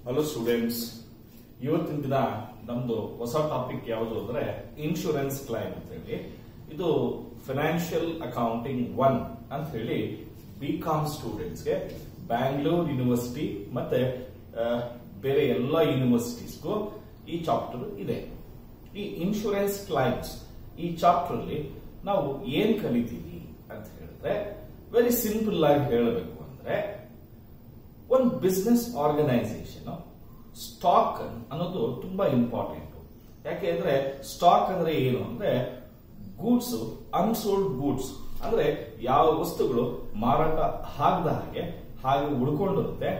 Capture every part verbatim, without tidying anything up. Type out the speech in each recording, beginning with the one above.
Hello students, ಇವತ್ತಿನ ದಿನ ನಮ್ದು ಹೊಸ ಟಾಪಿಕ್ ಯಾವುದು ಅಂದ್ರೆ ಇನ್ಶೂರೆನ್ಸ್ ಕ್ಲೈಮ್ ಅಂತ ಹೇಳಿ. ಇದು ಫೈನಾನ್ಷಿಯಲ್ ಅಕೌಂಟಿಂಗ್ ಒನ್ ಅಂತ ಹೇಳಿ ಬಿ ಕಾಮ್ ಸ್ಟೂಡೆಂಟ್ಸ್ಗೆ ಬ್ಯಾಂಗ್ಳೂರ್ ಯೂನಿವರ್ಸಿಟಿ ಮತ್ತೆ ಬೇರೆ ಎಲ್ಲ ಯೂನಿವರ್ಸಿಟೀಸ್ಗೂ ಈ ಚಾಪ್ಟರ್ ಇದೆ. ಈ ಇನ್ಶೂರೆನ್ಸ್ ಕ್ಲೈಮ್ಸ್ ಈ ಚಾಪ್ಟರ್ ಅಲ್ಲಿ ನಾವು ಏನ್ ಕಲಿತೀವಿ ಅಂತ ಹೇಳಿದ್ರೆ, ವೆರಿ ಸಿಂಪಲ್ ಆಗಿ ಹೇಳಬೇಕು ಅಂದ್ರೆ, ಒಂದು ಬಿಸ್ನೆಸ್ ಆರ್ಗನೈಸೇಷನ್ ಸ್ಟಾಕ್ ಅನ್ನೋದು ತುಂಬಾ ಇಂಪಾರ್ಟೆಂಟ್. ಯಾಕೆಂದ್ರೆ ಸ್ಟಾಕ್ ಅಂದ್ರೆ ಏನು ಅಂದ್ರೆ ಗೂಡ್ಸ್, ಅನ್ಸೋಲ್ಡ್ ಗೂಡ್ಸ್ ಅಂದ್ರೆ ಯಾವ ವಸ್ತುಗಳು ಮಾರಾಟ ಆಗದ ಹಾಗೆ ಹಾಗೆ ಉಳ್ಕೊಂಡಿರುತ್ತೆ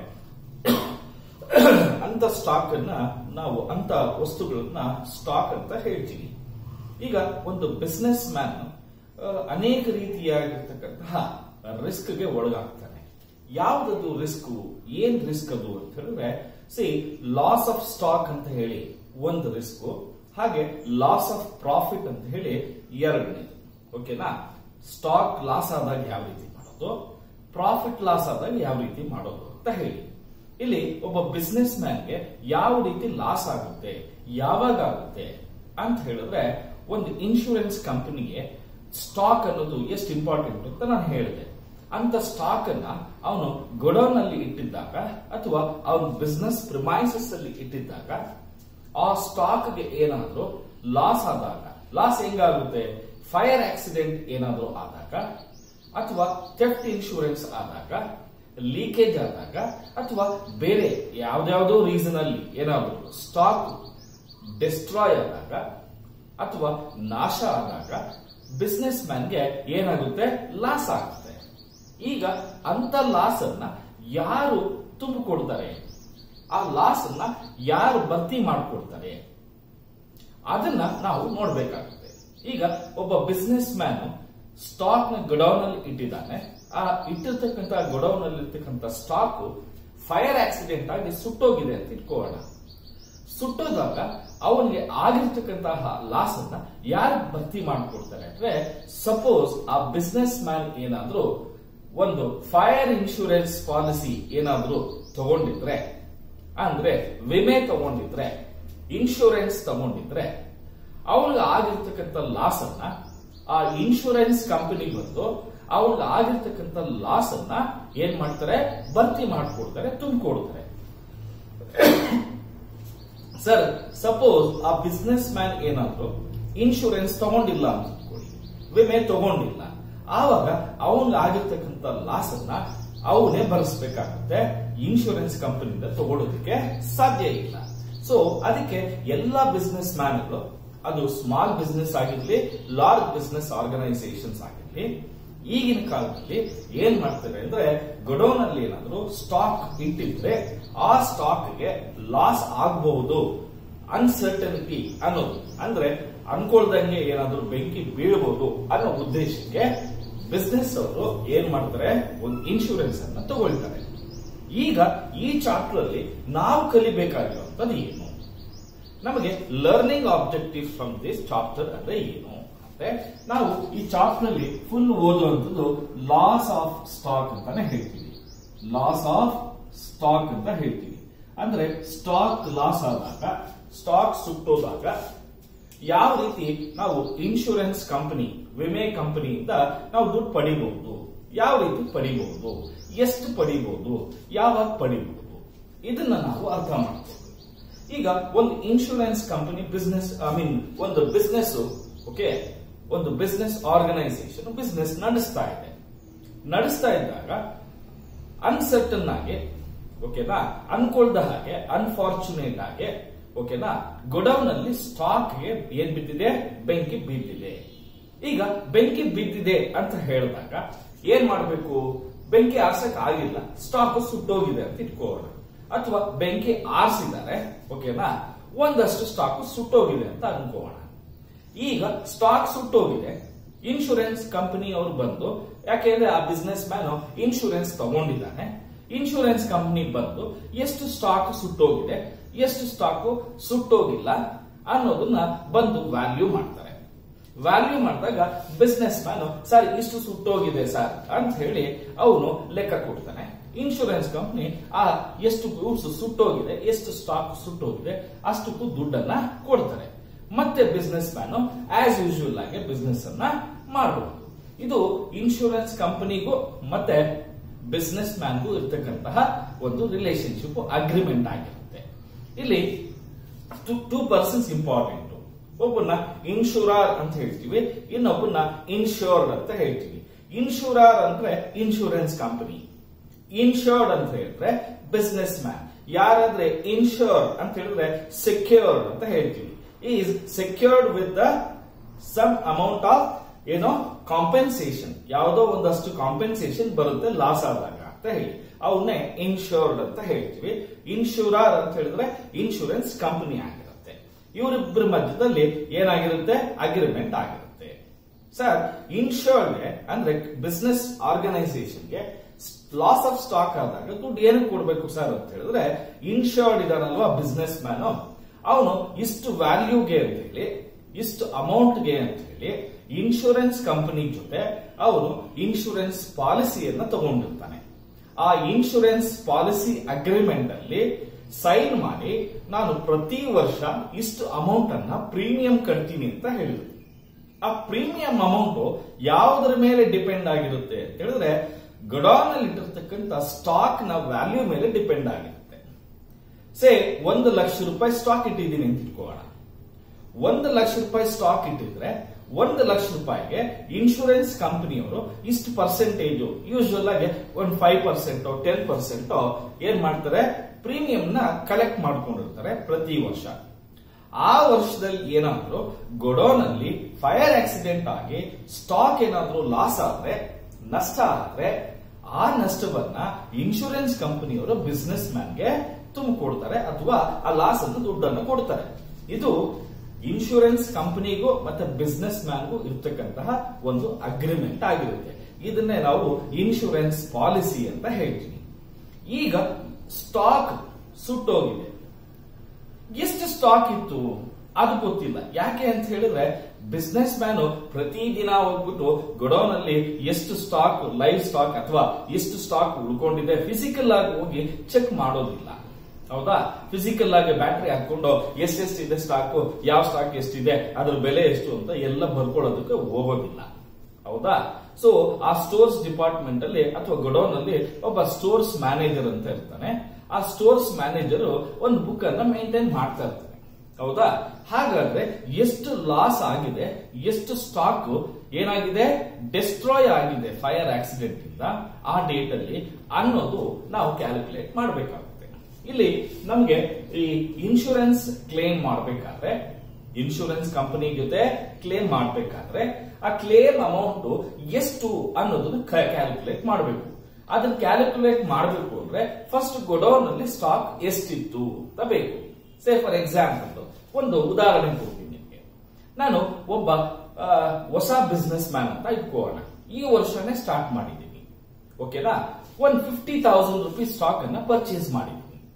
ಅಂತ ಸ್ಟಾಕ್ ಅನ್ನ ನಾವು ಅಂತ ವಸ್ತುಗಳನ್ನ ಸ್ಟಾಕ್ ಅಂತ ಹೇಳ್ತೀವಿ. ಈಗ ಒಂದು ಬಿಸ್ನೆಸ್ ಮ್ಯಾನ್ ಅನೇಕ ರೀತಿಯಾಗಿರ್ತಕ್ಕಂತಹ ರಿಸ್ಕ್ ಗೆ ಒಳಗಾಗ್ತಾನೆ. ಯಾವ್ದದು ರಿಸ್ಕ್, ಏನ್ ರಿಸ್ಕ್ ಅದು ಅಂತ ಹೇಳಿದ್ರೆ, ಸಿ ಲಾಸ್ ಆಫ್ ಸ್ಟಾಕ್ ಅಂತ ಹೇಳಿ ಒಂದು ರಿಸ್ಕ್, ಹಾಗೆ ಲಾಸ್ ಆಫ್ ಪ್ರಾಫಿಟ್ ಅಂತ ಹೇಳಿ ಎರಡನೇದು. ಓಕೆನಾ? ಸ್ಟಾಕ್ ಲಾಸ್ ಆದಾಗ ಯಾವ ರೀತಿ ಮಾಡೋದು, ಪ್ರಾಫಿಟ್ ಲಾಸ್ ಆದಾಗ ಯಾವ ರೀತಿ ಮಾಡೋದು ಅಂತ ಹೇಳಿ. ಇಲ್ಲಿ ಒಬ್ಬ ಬಿಸ್ನೆಸ್ ಮ್ಯಾನ್ಗೆ ಯಾವ ರೀತಿ ಲಾಸ್ ಆಗುತ್ತೆ, ಯಾವಾಗ ಆಗುತ್ತೆ ಅಂತ ಹೇಳಿದ್ರೆ, ಒಂದು ಇನ್ಶೂರೆನ್ಸ್ ಕಂಪನಿಗೆ ಸ್ಟಾಕ್ ಅನ್ನೋದು ಎಷ್ಟು ಇಂಪಾರ್ಟೆಂಟ್ ಅಂತ ನಾನು ಹೇಳಿದೆ. ಅಂತ ಸ್ಟಾಕ್ ಅನ್ನ ಅವನು ಗೊಡೌನ್ ಅಲ್ಲಿ ಇಟ್ಟಿದ್ದಾಗ ಅಥವಾ ಅವನ ಬಿಸ್ನೆಸ್ ಪ್ರಿಮೈಸಸ್ ಅಲ್ಲಿ ಇಟ್ಟಿದ್ದಾಗ ಆ ಸ್ಟಾಕ್ ಗೆ ಏನಾದ್ರೂ ಲಾಸ್ ಆದಾಗ, ಲಾಸ್ ಹೆಂಗಾಗುತ್ತೆ, ಫೈರ್ ಆಕ್ಸಿಡೆಂಟ್ ಏನಾದ್ರೂ ಆದಾಗ ಅಥವಾ ಥೆಫ್ಟ್ ಇನ್ಶೂರೆನ್ಸ್ ಆದಾಗ, ಲೀಕೇಜ್ ಆದಾಗ ಅಥವಾ ಬೇರೆ ಯಾವ್ದಾವುದೋ ರೀಸನ್ ಅಲ್ಲಿ ಏನಾದ್ರೂ ಸ್ಟಾಕ್ ಡಿಸ್ಟ್ರಾಯ್ ಆದಾಗ ಅಥವಾ ನಾಶ ಆದಾಗ ಬಿಸ್ನೆಸ್ ಮ್ಯಾನ್ಗೆ ಏನಾಗುತ್ತೆ, ಲಾಸ್ ಆಗುತ್ತೆ. ಈಗ ಅಂತ ಲಾಸ್ ಅನ್ನ ಯಾರು ತುಂಬಿಕೊಡ್ತಾರೆ, ಆ ಲಾಸ್ ಅನ್ನ ಯಾರು ಭರ್ತಿ ಮಾಡಿಕೊಡ್ತಾರೆ, ಅದನ್ನ ನಾವು ನೋಡ್ಬೇಕಾಗುತ್ತೆ. ಈಗ ಒಬ್ಬ ಬಿಸ್ನೆಸ್ ಮ್ಯಾನ್ ಸ್ಟಾಕ್ ನ ಗೊಡೌನ್ ಅಲ್ಲಿ ಇಟ್ಟಿದ್ದಾನೆ. ಆ ಇಟ್ಟಿರ್ತಕ್ಕಂಥ ಗೊಡೌನ್ ಅಲ್ಲಿ ಇರ್ತಕ್ಕಂಥ ಸ್ಟಾಕ್ ಫೈರ್ ಆಕ್ಸಿಡೆಂಟ್ ಆಗಿ ಸುಟ್ಟೋಗಿದೆ ಅಂತ ಇಟ್ಕೋಣ. ಸುಟ್ಟೋದಾಗ ಅವನಿಗೆ ಆಗಿರ್ತಕ್ಕಂತಹ ಲಾಸ್ ಅನ್ನ ಯಾರು ಭರ್ತಿ ಮಾಡಿಕೊಡ್ತಾರೆ ಅಂದ್ರೆ, ಸಪೋಸ್ ಆ ಬಿಸ್ನೆಸ್ ಮ್ಯಾನ್ ಏನಾದ್ರೂ ಒಂದು ಫೈರ್ ಇನ್ಶೂರೆನ್ಸ್ ಪಾಲಿಸಿ ಏನಾದ್ರೂ ತಗೊಂಡಿದ್ರೆ, ಅಂದ್ರೆ ವಿಮೆ ತಗೊಂಡಿದ್ರೆ, ಇನ್ಶೂರೆನ್ಸ್ ತಗೊಂಡಿದ್ರೆ, ಅವನಿಗೆ ಆಗಿರ್ತಕ್ಕಂಥ ಲಾಸ್ ಅನ್ನ ಆ ಇನ್ಶೂರೆನ್ಸ್ ಕಂಪನಿ ಬಂದು ಅವ್ರಿಗೆ ಆಗಿರ್ತಕ್ಕಂಥ ಲಾಸ್ ಅನ್ನ ಏನ್ ಮಾಡ್ತಾರೆ, ಭರ್ತಿ ಮಾಡಿಕೊಡ್ತಾರೆ, ತುಂಬಿಕೊಡ್ತಾರೆ. ಸರ್, ಸಪೋಸ್ ಆ ಬಿಸ್ನೆಸ್ ಮ್ಯಾನ್ ಏನಾದ್ರು ಇನ್ಶೂರೆನ್ಸ್ ತಗೊಂಡಿಲ್ಲ ಅಂತ ತಿಳ್ಕೊಳ್ಳಿ, ವಿಮೆ ತಗೊಂಡಿಲ್ಲ, ಆವಾಗ ಅವನಿಗೆ ಆಗಿರ್ತಕ್ಕಂಥ ಲಾಸ್ ಅನ್ನ ಅವನೇ ಭರಿಸಬೇಕಾಗುತ್ತೆ. ಇನ್ಶೂರೆನ್ಸ್ ಕಂಪನಿಯಿಂದ ತಗೊಳ್ಳೋದಕ್ಕೆ ಸಾಧ್ಯ ಇಲ್ಲ. ಸೊ ಅದಕ್ಕೆ ಎಲ್ಲಾ ಬಿಸ್ನೆಸ್ ಮ್ಯಾನ್ಗಳು, ಅದು ಸ್ಮಾಲ್ ಬಿಸ್ನೆಸ್ ಆಗಿರ್ಲಿ, ಲಾರ್ಜ್ ಬಿಸ್ನೆಸ್ ಆರ್ಗನೈಸೇಷನ್ಸ್ ಆಗಿರ್ಲಿ, ಈಗಿನ ಕಾಲದಲ್ಲಿ ಏನ್ ಮಾಡ್ತಾರೆ ಅಂದ್ರೆ, ಗೊಡೌನ್ ಅಲ್ಲಿ ಏನಾದ್ರು ಸ್ಟಾಕ್ ಇಟ್ಟಿದ್ರೆ ಆ ಸ್ಟಾಕ್ಗೆ ಲಾಸ್ ಆಗಬಹುದು, ಅನ್ಸರ್ಟನಿಟಿ ಅನ್ನೋದು ಅಂದ್ರೆ ಅನ್ಕೊಳ್ದಂಗೆ ಏನಾದ್ರು ಬೆಂಕಿ ಬೀಳಬಹುದು ಅನ್ನೋ ಉದ್ದೇಶಕ್ಕೆ ಬಿಸ್ನೆಸ್ ಅವರು ಏನ್ ಮಾಡ್ತಾರೆ, ಒಂದು ಇನ್ಶೂರೆನ್ಸ್ ಅನ್ನ ತಗೊಳ್ತಾರೆ. ಈಗ ಈ ಚಾಪ್ಟರ್ ಅಲ್ಲಿ ನಾವು ಕಲಿಬೇಕಾಗಿರುವಂತದ್ದು ಏನು, ನಮಗೆ learning objective from this chapter ಅಂದ್ರೆ ಏನು ಅಂದ್ರೆ, ನಾವು ಈ ಚಾಪ್ಟರ್ ನಲ್ಲಿ ಫುಲ್ ಓದುವಂತದ್ದು ಲಾಸ್ ಆಫ್ ಸ್ಟಾಕ್ ಅಂತಾನೆ ಹೇಳ್ತೀವಿ. ಲಾಸ್ ಆಫ್ ಸ್ಟಾಕ್ ಅಂತ ಹೇಳ್ತೀವಿ. ಅಂದ್ರೆ ಸ್ಟಾಕ್ ಲಾಸ್ ಆದಾಗ, ಸ್ಟಾಕ್ ಸುಟ್ಟೋದಾಗ ಯಾವ ರೀತಿ ನಾವು ಇನ್ಶೂರೆನ್ಸ್ ಕಂಪನಿ, ವಿಮೆ ಕಂಪನಿಯಿಂದ ನಾವು ದುಡ್ಡು ಪಡಿಬಹುದು, ಯಾವ ರೀತಿ ಪಡಿಬಹುದು, ಎಷ್ಟು ಪಡಿಬಹುದು, ಯಾವಾಗ ಪಡಿಬಹುದು, ಇದನ್ನ ನಾವು ಅರ್ಥ ಮಾಡ್ತೀವಿ. ಈಗ ಒಂದು insurance company business, I mean ಒಂದು ಬಿಸ್ನೆಸ್, ಓಕೆ, ಒಂದು ಬಿಸ್ನೆಸ್ ಆರ್ಗನೈಸೇಷನ್ ಬಿಸ್ನೆಸ್ ನಡೆಸ್ತಾ ಇದೆ. ನಡೆಸ್ತಾ ಇದ್ದಾಗ ಅನ್ಸರ್ಟನ್ ಆಗಿ, ಓಕೆನಾ, ಅನ್ಕೊಳ್ದ ಹಾಗೆ, ಅನ್ಫಾರ್ಚುನೇಟ್ ಆಗಿ, ಓಕೆನಾ, ಗೊಡೌನ್ ಅಲ್ಲಿ ಸ್ಟಾಕ್ ಗೆ ಏನ್ ಬಿದ್ದಿದೆ, ಬೆಂಕಿ ಬಿದ್ದಿದೆ. ಈಗ ಬೆಂಕಿ ಬಿದ್ದಿದೆ ಅಂತ ಹೇಳಿದಾಗ ಏನ್ ಮಾಡಬೇಕು, ಬೆಂಕಿ ಆರ್ಸಕ್ ಆಗಿಲ್ಲ, ಸ್ಟಾಕ್ ಸುಟ್ಟೋಗಿದೆ ಅಂತ ಇಟ್ಕೋಣ, ಅಥವಾ ಬೆಂಕಿ ಆರಿಸಿದ್ದಾರೆ, ಓಕೆನಾ, ಒಂದಷ್ಟು ಸ್ಟಾಕ್ ಸುಟ್ಟೋಗಿದೆ ಅಂತ ಅನ್ಕೋಣ. ಈಗ ಸ್ಟಾಕ್ ಸುಟ್ಟೋಗಿದೆ, ಇನ್ಶೂರೆನ್ಸ್ ಕಂಪನಿ ಅವರು ಬಂದು, ಯಾಕೆಂದ್ರೆ ಆ ಬಿಸ್ನೆಸ್ ಮ್ಯಾನ್ ಇನ್ಶೂರೆನ್ಸ್ ತಗೊಂಡಿದ್ದಾನೆ, ಇನ್ಶೂರೆನ್ಸ್ ಕಂಪನಿ ಬಂದು ಎಷ್ಟು ಸ್ಟಾಕ್ ಸುಟ್ಟೋಗಿದೆ, ಎಷ್ಟು ಸ್ಟಾಕ್ ಸುಟ್ಟೋಗಿಲ್ಲ ಅನ್ನೋದನ್ನ ಬಂದು ವ್ಯಾಲ್ಯೂ ಮಾಡ್ತಾರೆ. ವ್ಯಾಲ್ಯೂ ಮಾಡಿದಾಗ ಬಿಸ್ನೆಸ್ ಮ್ಯಾನ್ ಸರ್ ಇಷ್ಟು ಸುಟ್ಟೋಗಿದೆ ಸರ್ ಅಂತ ಹೇಳಿ ಅವನು ಲೆಕ್ಕ ಕೊಡ್ತಾನೆ. ಇನ್ಶೂರೆನ್ಸ್ ಕಂಪನಿ ಆ ಎಷ್ಟು ಗೂಡ್ಸ್ ಸುಟ್ಟೋಗಿದೆ, ಎಷ್ಟು ಸ್ಟಾಕ್ ಸುಟ್ಟೋಗಿದೆ ಅಷ್ಟಕ್ಕೂ ದುಡ್ಡನ್ನ ಕೊಡ್ತಾರೆ. ಮತ್ತೆ ಬಿಸ್ನೆಸ್ ಮ್ಯಾನ್ ಆಸ್ ಯೂಶುವಲ್ ಆಗಿ ಬಿಸ್ನೆಸ್ ಅನ್ನ ಮಾಡಬಹುದು. ಇದು ಇನ್ಶೂರೆನ್ಸ್ ಕಂಪನಿಗೂ ಮತ್ತೆ ಬಿಸ್ನೆಸ್ ಮ್ಯಾನ್ಗೂ ಇರ್ತಕ್ಕಂತಹ ಒಂದು ರಿಲೇಶನ್ಶಿಪ್ ಅಗ್ರಿಮೆಂಟ್ ಆಗಿರುತ್ತೆ. ಇಲ್ಲಿ ಟೂ ಪರ್ಸನ್ಸ್ ಇಂಪಾರ್ಟೆಂಟ್. ಒಬ್ಬನ ಇನ್ಶೂರರ್ ಅಂತ ಹೇಳ್ತೀವಿ, ಇನ್ನೊಬ್ಬನ ಇನ್ಶೂರ್ಡ್ ಅಂತ ಹೇಳ್ತೀವಿ. ಇನ್ಶೂರರ್ ಅಂದ್ರೆ ಇನ್ಶೂರೆನ್ಸ್ ಕಂಪನಿ, ಇನ್ಶೂರ್ಡ್ ಅಂತ ಹೇಳಿದ್ರೆ ಬಿಸ್ನೆಸ್ ಮ್ಯಾನ್. ಯಾರಾದ್ರೆ ಇನ್ಶೂರ್ ಅಂತ ಹೇಳಿದ್ರೆ ಸೆಕ್ಯೂರ್ಡ್ ಅಂತ ಹೇಳ್ತೀವಿ. Is secured with the some amount of ಏನೋ ಕಾಂಪೆನ್ಸೇಷನ್, ಯಾವುದೋ ಒಂದಷ್ಟು ಕಾಂಪೆನ್ಸೇಷನ್ ಬರುತ್ತೆ ಲಾಸ್ ಆದಾಗ ಅಂತ ಹೇಳಿ ಅವನ್ನೇ ಇನ್ಶೂರ್ಡ್ ಅಂತ ಹೇಳ್ತೀವಿ. ಇನ್ಶೂರರ್ ಅಂತ ಹೇಳಿದ್ರೆ ಇನ್ಶೂರೆನ್ಸ್ ಕಂಪನಿ ಆಗಿರುತ್ತೆ. ಇವರಿಬ್ಬರ ಮಧ್ಯದಲ್ಲಿ ಏನಾಗಿರುತ್ತೆ, ಅಗ್ರಿಮೆಂಟ್ ಆಗಿರುತ್ತೆ. ಸರ್, ಇನ್ಶೂರ್ಡ್ಗೆ ಅಂದ್ರೆ ಬಿಸ್ನೆಸ್ ಆರ್ಗನೈಸೇಷನ್ಗೆ ಲಾಸ್ ಆಫ್ ಸ್ಟಾಕ್ ಆದಾಗ ದುಡ್ಡು ಏನಕ್ಕೆ ಕೊಡ್ಬೇಕು ಸರ್ ಅಂತ ಹೇಳಿದ್ರೆ, ಇನ್ಶೂರ್ಡ್ ಇದಾನಲ್ವಾ ಬಿಸ್ನೆಸ್ ಮ್ಯಾನ್, ಅವನು ಇಷ್ಟು ವ್ಯಾಲ್ಯೂಗೆ ಅಂತ ಹೇಳಿ, ಇಷ್ಟು ಅಮೌಂಟ್ಗೆ ಅಂತ ಹೇಳಿ ಇನ್ಶೂರೆನ್ಸ್ ಕಂಪನಿ ಜೊತೆ ಅವನು ಇನ್ಶೂರೆನ್ಸ್ ಪಾಲಿಸಿಯನ್ನ ತಗೊಂಡಿರ್ತಾನೆ. ಆ ಇನ್ಶೂರೆನ್ಸ್ ಪಾಲಿಸಿ ಅಗ್ರಿಮೆಂಟ್ ಅಲ್ಲಿ ಸೈನ್ ಮಾಡಿ ನಾನು ಪ್ರತಿ ವರ್ಷ ಇಷ್ಟು ಅಮೌಂಟ್ ಅನ್ನ ಪ್ರೀಮಿಯಂ ಕಟ್ತೀನಿ ಅಂತ ಹೇಳಿದ್ರು. ಆ ಪ್ರೀಮಿಯಂ ಅಮೌಂಟ್ ಯಾವುದರ ಮೇಲೆ ಡಿಪೆಂಡ್ ಆಗಿರುತ್ತೆ ಅಂತ ಹೇಳಿದ್ರೆ, ಗೊಡೌನ್ ಅಲ್ಲಿ ಇಟ್ಟಿರ್ತಕ್ಕಂಥ ಸ್ಟಾಕ್ ನ ವ್ಯಾಲ್ಯೂ ಮೇಲೆ ಡಿಪೆಂಡ್ ಆಗಿರುತ್ತೆ. ಸೇ ಒಂದು ಲಕ್ಷ ರೂಪಾಯಿ ಸ್ಟಾಕ್ ಇಟ್ಟಿದ್ದೀನಿ ಅಂತ ಇಟ್ಕೋಣ. ಒಂದು ಲಕ್ಷ ರೂಪಾಯಿ ಸ್ಟಾಕ್ ಇಟ್ಟಿದ್ರೆ ಒಂದು ಲಕ್ಷ ರೂಪಾಯಿಗೆ ಇನ್ಶೂರೆನ್ಸ್ ಕಂಪನಿಯವರು ಇಷ್ಟು ಪರ್ಸೆಂಟೇಜ್, ಯೂಶುವಲ್ ಆಗಿ ಒಂದು ಫೈವ್ ಪರ್ಸೆಂಟ್ ಟೆನ್ ಪರ್ಸೆಂಟ್ ಏನ್ ಮಾಡ್ತಾರೆ, ಪ್ರೀಮಿಯಂ ನ ಕಲೆಕ್ಟ್ ಮಾಡ್ಕೊಂಡಿರ್ತಾರೆ ಪ್ರತಿ ವರ್ಷ. ಆ ವರ್ಷದಲ್ಲಿ ಏನಾದ್ರು ಗೊಡೌನ್ ಅಲ್ಲಿ ಫೈರ್ ಆಕ್ಸಿಡೆಂಟ್ ಆಗಿ ಸ್ಟಾಕ್ ಏನಾದ್ರು ಲಾಸ್ ಆದ್ರೆ, ನಷ್ಟ ಆದ್ರೆ, ಆ ನಷ್ಟವನ್ನ ಇನ್ಶೂರೆನ್ಸ್ ಕಂಪನಿಯವರು ಬಿಸ್ನೆಸ್ ಮ್ಯಾನ್ಗೆ ತುಂಬಿಕೊಡ್ತಾರೆ ಅಥವಾ ಆ ಲಾಸ್ ಅನ್ನು ದುಡ್ಡನ್ನು ಕೊಡ್ತಾರೆ. ಇದು ಇನ್ಶೂರೆನ್ಸ್ ಕಂಪನಿಗೂ ಮತ್ತೆ ಬಿಸ್ನೆಸ್ ಮ್ಯಾನ್ಗೂ ಇರ್ತಕ್ಕಂತಹ ಒಂದು ಅಗ್ರಿಮೆಂಟ್ ಆಗಿರುತ್ತೆ. ಇದನ್ನೇ ನಾವು ಇನ್ಶೂರೆನ್ಸ್ ಪಾಲಿಸಿ ಅಂತ ಹೇಳ್ತೀವಿ. ಈಗ ಸ್ಟಾಕ್ ಸುಟ್ಟೋಗಿದೆ. ಎಷ್ಟು ಸ್ಟಾಕ್ ಇತ್ತು ಅದು ಗೊತ್ತಿಲ್ಲ. ಯಾಕೆ ಅಂತ ಹೇಳಿದ್ರೆ, ಬಿಸ್ನೆಸ್ ಮ್ಯಾನ್ ಪ್ರತಿದಿನ ಹೋಗ್ಬಿಟ್ಟು ಗೊಡೌನ್ ಅಲ್ಲಿ ಎಷ್ಟು ಸ್ಟಾಕ್, ಲೈವ್ ಸ್ಟಾಕ್ ಅಥವಾ ಎಷ್ಟು ಸ್ಟಾಕ್ ಉಳ್ಕೊಂಡಿದೆ ಫಿಸಿಕಲ್ ಆಗಿ ಹೋಗಿ ಚೆಕ್ ಮಾಡೋದಿಲ್ಲ. ಹೌದಾ? ಫಿಸಿಕಲ್ ಆಗಿ ಬ್ಯಾಟ್ರಿ ಹಾಕೊಂಡು ಎಷ್ಟೆಷ್ಟಿದೆ ಸ್ಟಾಕ್, ಯಾವ ಸ್ಟಾಕ್ ಎಷ್ಟಿದೆ, ಅದ್ರ ಬೆಲೆ ಎಷ್ಟು ಅಂತ ಎಲ್ಲ ಬರ್ಕೊಳ್ಳೋದಕ್ಕೆ ಹೋಗೋದಿಲ್ಲ. ಹೌದಾ? ಸೊ ಆ ಸ್ಟೋರ್ಸ್ ಡಿಪಾರ್ಟ್ಮೆಂಟ್ ಅಲ್ಲಿ ಅಥವಾ ಗೊಡೌನ್ ಅಲ್ಲಿ ಒಬ್ಬ ಸ್ಟೋರ್ಸ್ ಮ್ಯಾನೇಜರ್ ಅಂತ ಇರ್ತಾನೆ. ಆ ಸ್ಟೋರ್ಸ್ ಮ್ಯಾನೇಜರ್ ಒಂದು ಬುಕ್ ಅನ್ನ ಮೇಂಟೈನ್ ಮಾಡ್ತಾ ಇರ್ತಾನೆ. ಹೌದಾ? ಹಾಗಾದ್ರೆ ಎಷ್ಟು ಲಾಸ್ ಆಗಿದೆ, ಎಷ್ಟು ಸ್ಟಾಕ್ ಏನಾಗಿದೆ ಡೆಸ್ಟ್ರಾಯ್ ಆಗಿದೆ ಫೈರ್ ಆಕ್ಸಿಡೆಂಟ್ ಇಂದ ಆ ಡೇಟ್ ಅಲ್ಲಿ ಅನ್ನೋದು ನಾವು ಕ್ಯಾಲ್ಕುಲೇಟ್ ಮಾಡಬೇಕಾಗುತ್ತೆ. ಇಲ್ಲಿ ನಮ್ಗೆ ಈ ಇನ್ಶೂರೆನ್ಸ್ ಕ್ಲೇಮ್ ಮಾಡಬೇಕಾದ್ರೆ, ಇನ್ಶೂರೆನ್ಸ್ ಕಂಪನಿ ಜೊತೆ ಕ್ಲೇಮ್ ಮಾಡಬೇಕಾದ್ರೆ ಆ ಕ್ಲೇಮ್ ಅಮೌಂಟ್ ಎಷ್ಟು ಅನ್ನೋದನ್ನ ಕ್ಯಾಲ್ಕುಲೇಟ್ ಮಾಡಬೇಕು. ಅದನ್ನ ಕ್ಯಾಲ್ಕುಲೇಟ್ ಮಾಡಬೇಕು ಅಂದ್ರೆ ಫಸ್ಟ್ ಗೊಡೌನ್ ಅಲ್ಲಿ ಸ್ಟಾಕ್ ಎಷ್ಟಿತ್ತು ಅಂತ ಬೇಕು. ಸೇ ಫಾರ್ ಎಕ್ಸಾಂಪಲ್ ಒಂದು ಉದಾಹರಣೆ ಕೊಡ್ತೀನಿ ನಿಮಗೆ. ನಾನು ಒಬ್ಬ ಹೊಸ ಬಿಸ್ನೆಸ್ ಮ್ಯಾನ್ ಅಂತ ಇಟ್ಕೋಣ. ಈ ವರ್ಷನೇ ಸ್ಟಾರ್ಟ್ ಮಾಡಿದ್ದೀನಿ. ಓಕೆನಾ? ಒಂದ್ ಫಿಫ್ಟಿ ತೌಸಂಡ್ ರುಪೀಸ್ ಸ್ಟಾಕ್ ಅನ್ನ ಪರ್ಚೇಸ್ ಮಾಡಿದ್ದೀನಿ.